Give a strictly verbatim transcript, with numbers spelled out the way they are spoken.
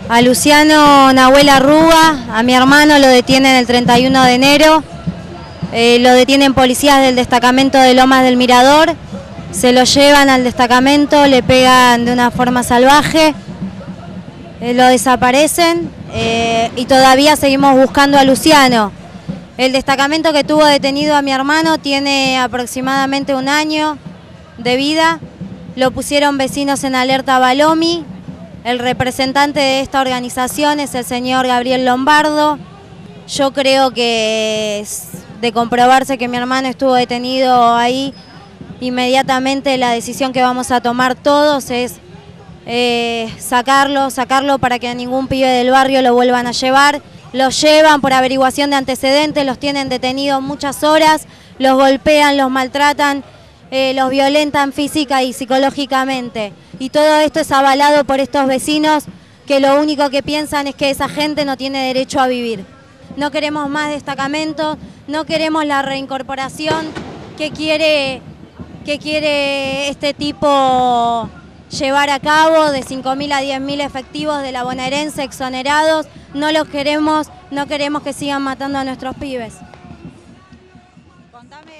A Luciano Nahuel Arruga, a mi hermano lo detienen el treinta y uno de enero, eh, lo detienen policías del destacamento de Lomas del Mirador, se lo llevan al destacamento, le pegan de una forma salvaje, eh, lo desaparecen eh, y todavía seguimos buscando a Luciano. El destacamento que tuvo detenido a mi hermano tiene aproximadamente un año de vida, lo pusieron vecinos en alerta Balomi. El representante de esta organización es el señor Gabriel Lombardo. Yo creo que es de comprobarse que mi hermano estuvo detenido ahí, inmediatamente la decisión que vamos a tomar todos es eh, sacarlo, sacarlo para que a ningún pibe del barrio lo vuelvan a llevar. Los llevan por averiguación de antecedentes, los tienen detenidos muchas horas, los golpean, los maltratan, eh, los violentan física y psicológicamente. Y todo esto es avalado por estos vecinos que lo único que piensan es que esa gente no tiene derecho a vivir. No queremos más destacamentos, no queremos la reincorporación que quiere, que quiere este tipo llevar a cabo de cinco mil a diez mil efectivos de la bonaerense exonerados. No los queremos, no queremos que sigan matando a nuestros pibes. Contame